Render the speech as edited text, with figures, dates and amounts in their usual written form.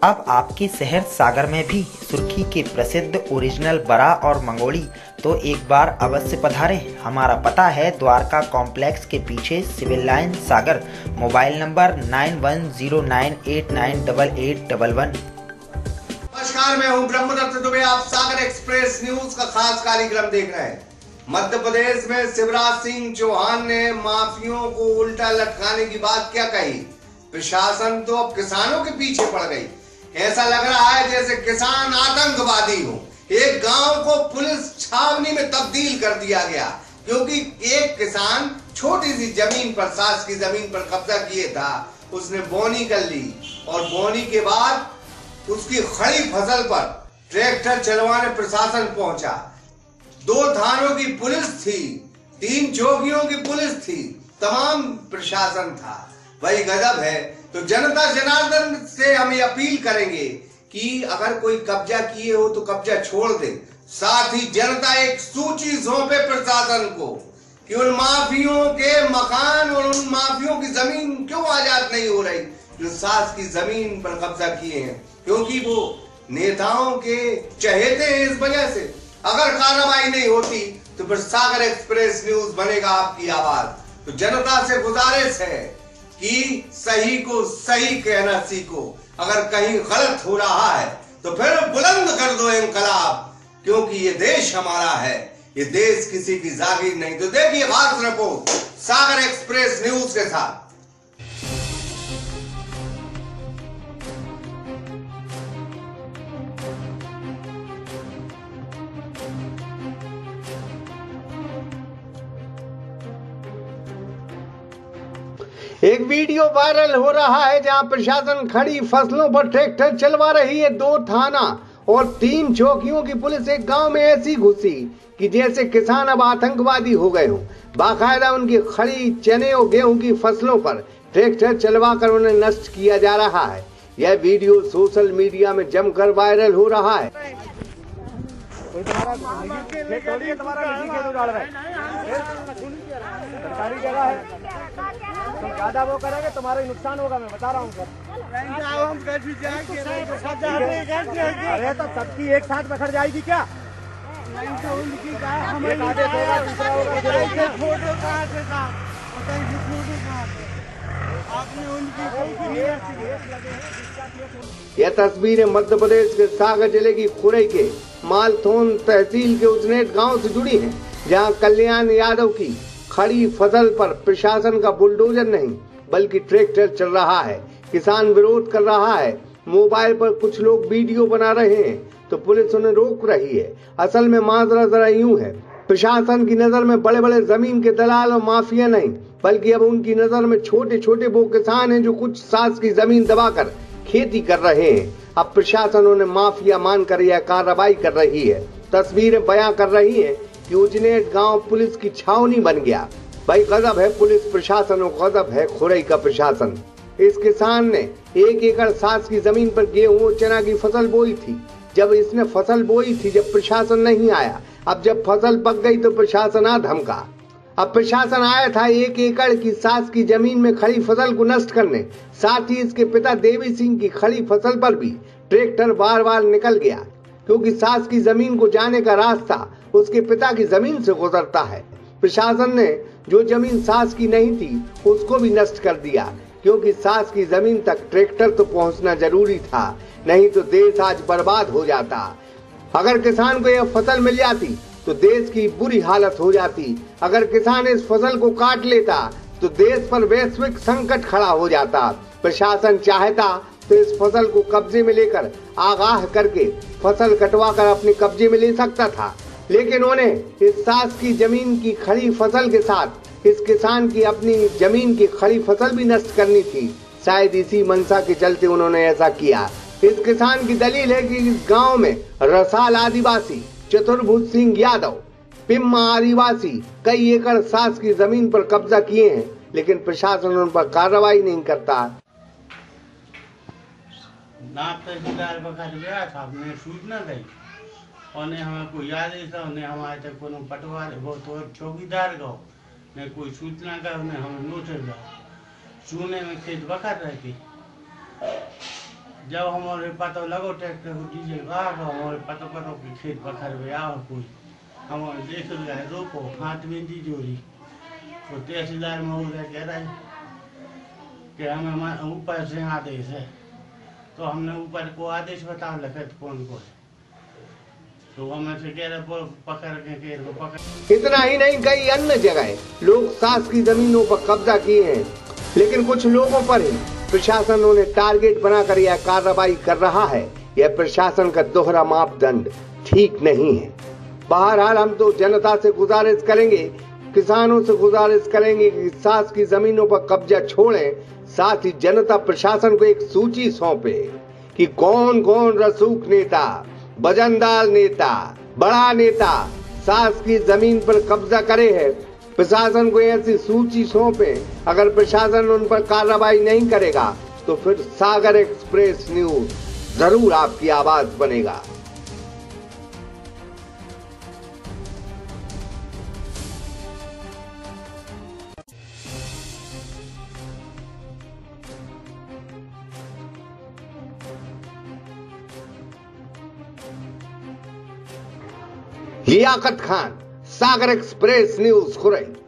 अब आपके शहर सागर में भी सुर्खी के प्रसिद्ध ओरिजिनल बरा और मंगोली तो एक बार अवश्य पधारें। हमारा पता है द्वारका कॉम्प्लेक्स के पीछे civil line Sagar. Mobile number 9109898811। नमस्कार, मैं हूं ब्रह्मदत्त दुबे। आप सागर एक्सप्रेस न्यूज का खास कार्यक्रम देख रहे हैं। मध्य प्रदेश में शिवराज सिंह चौहान ने माफियों को उल्टा लटकाने की बात क्या कही। प्रशासन तो अब किसानों के पीछे पड़ गई। ऐसा लग रहा है जैसे किसान आतंकवादी हो। एक गांव को पुलिस छावनी में तब्दील कर दिया गया क्योंकि एक किसान छोटी सी जमीन पर, सास की जमीन पर कब्जा किए था। उसने बोनी कर ली और बोनी के बाद उसकी खड़ी फसल पर ट्रैक्टर चलवाने प्रशासन पहुंचा। 2 थानों की पुलिस थी, 3 चौकियों की पुलिस थी, तमाम प्रशासन था। वही गजब है। तो जनता जनार्दन से हम ये अपील करेंगे कि अगर कोई कब्जा किए हो तो कब्जा छोड़ दे। साथ ही जनता एक सूची सौंपे प्रशासन को कि उन माफियों के मकान और उन माफियों की जमीन क्यों आजाद नहीं हो रही जो सास की जमीन पर कब्जा किए हैं, क्योंकि वो नेताओं के चहेते हैं। इस वजह से अगर कार्रवाई नहीं होती तो फिर सागर एक्सप्रेस न्यूज बनेगा आपकी आवाज। तो जनता से गुजारिश है कि सही को सही कहना सीखो। अगर कहीं गलत हो रहा है तो फिर बुलंद कर दो इंकलाब, क्योंकि ये देश हमारा है, ये देश किसी की जागीर नहीं। तो देखिए खास रिपोर्ट सागर एक्सप्रेस न्यूज के साथ। एक वीडियो वायरल हो रहा है जहां प्रशासन खड़ी फसलों पर ट्रैक्टर चलवा रही है। 2 थाना और 3 चौकियों की पुलिस एक गांव में ऐसी घुसी कि जैसे किसान अब आतंकवादी हो गए हों। बाकायदा उनकी खड़ी चने और गेहूं की फसलों पर ट्रैक्टर चलवाकर उन्हें नष्ट किया जा रहा है। यह वीडियो सोशल मीडिया में जमकर वायरल हो रहा है। सरकारी जगह है, तुम ज्यादा वो करोगे तुम्हारा ही नुकसान होगा। मैं बता रहा हूँ सर। अरे तो सबकी एक साथ पकड़ जाएगी क्या? यह तस्वीरें मध्य प्रदेश के सागर जिले की खुरई के मालथोन तहसील के उजनेट गांव से जुड़ी हैं, जहां कल्याण यादव की खड़ी फसल पर प्रशासन का बुलडोजर नहीं बल्कि ट्रैक्टर चल रहा है। किसान विरोध कर रहा है। मोबाइल पर कुछ लोग वीडियो बना रहे हैं तो पुलिस उन्हें रोक रही है। असल में माजरा जरा यूं है, प्रशासन की नजर में बड़े बड़े जमीन के दलाल और माफिया नहीं बल्कि अब उनकी नजर में छोटे छोटे वो किसान हैं जो कुछ सास की जमीन दबाकर खेती कर रहे हैं। अब प्रशासन उन्हें माफिया मानकर यह कार्रवाई कर रही है। तस्वीरें बयां कर रही है कि उजनेट गांव पुलिस की छावनी बन गया। भाई गजब है पुलिस प्रशासन और गजब है खुरई का प्रशासन। इस किसान ने 1 एकड़ सास की जमीन पर गेहूं और चना की फसल बोई थी। जब इसने फसल बोई थी, जब प्रशासन नहीं आया, अब जब फसल पक गई तो प्रशासन आ धमका। अब प्रशासन आया था 1 एकड़ की सास की जमीन में खड़ी फसल को नष्ट करने। साथ ही इसके पिता देवी सिंह की खड़ी फसल पर भी ट्रैक्टर बार बार निकल गया, क्योंकि सास की जमीन को जाने का रास्ता उसके पिता की जमीन से गुजरता है। प्रशासन ने जो जमीन सास की नहीं थी उसको भी नष्ट कर दिया, क्योंकि सास की जमीन तक ट्रैक्टर तो पहुंचना जरूरी था, नहीं तो देश आज बर्बाद हो जाता। अगर किसान को यह फसल मिल जाती तो देश की बुरी हालत हो जाती। अगर किसान इस फसल को काट लेता तो देश पर वैश्विक संकट खड़ा हो जाता। प्रशासन चाहता तो इस फसल को कब्जे में लेकर आगाह करके फसल कटवाकर अपने कब्जे में ले सकता था, लेकिन उन्हें इस सास की जमीन की खड़ी फसल के साथ इस किसान की अपनी जमीन की खड़ी फसल भी नष्ट करनी थी। शायद इसी मंशा के चलते उन्होंने ऐसा किया। इस किसान की दलील है कि इस गांव में रसाल आदिवासी चतुर्भुज सिंह यादव, पिम्मा आदिवासी कई एकड़ सास की जमीन पर कब्जा किए हैं, लेकिन प्रशासन उन पर कार्रवाई नहीं करता। तहसीलदार बखत गया था, हमने सूचना दी और हमें कोई याद नहीं था, उन्हें हमारे तक को पटवार वो तो चौकीदार गो ने कोई सूचना का उन्हें हम नोटिस दो सुने में खेत बखत रहती जब हमारे पता लगो ट्रैक्टर को डीजल का हमारे पता करो कि खेत पखर में आओ कोई हमारे देख लिया रोको हाथ में दी जोड़ी तो तहसीलदार महोदय कह रहे कि हमें ऊपर से आदेश है, तो हमने ऊपर को आदेश बताओ लिखे कौन को है, तो हमें से कह रहे पकड़ के केर को पकड़। इतना ही नहीं, कई अन्य जगह लोग शासकीय जमीनों पर कब्जा किए हैं, लेकिन कुछ लोगों पर ही प्रशासन उन्हें टारगेट बनाकर यह कार्रवाई कर रहा है। यह प्रशासन का दोहरा मापदंड ठीक नहीं है। बहरहाल हम तो जनता से गुजारिश करेंगे, किसानों से गुजारिश करेंगे कि शासकीय जमीनों पर कब्जा छोड़ें, साथ ही जनता प्रशासन को एक सूची सौंपे कि कौन कौन रसूख नेता, वजनदार नेता, बड़ा नेता शासकीय जमीन पर कब्जा करे है। प्रशासन को ऐसी सूची सौंपे। अगर प्रशासन उन पर कार्रवाई नहीं करेगा तो फिर सागर एक्सप्रेस न्यूज जरूर आपकी आवाज बनेगा। Liyaqat Khan, Sagar express news Khurai.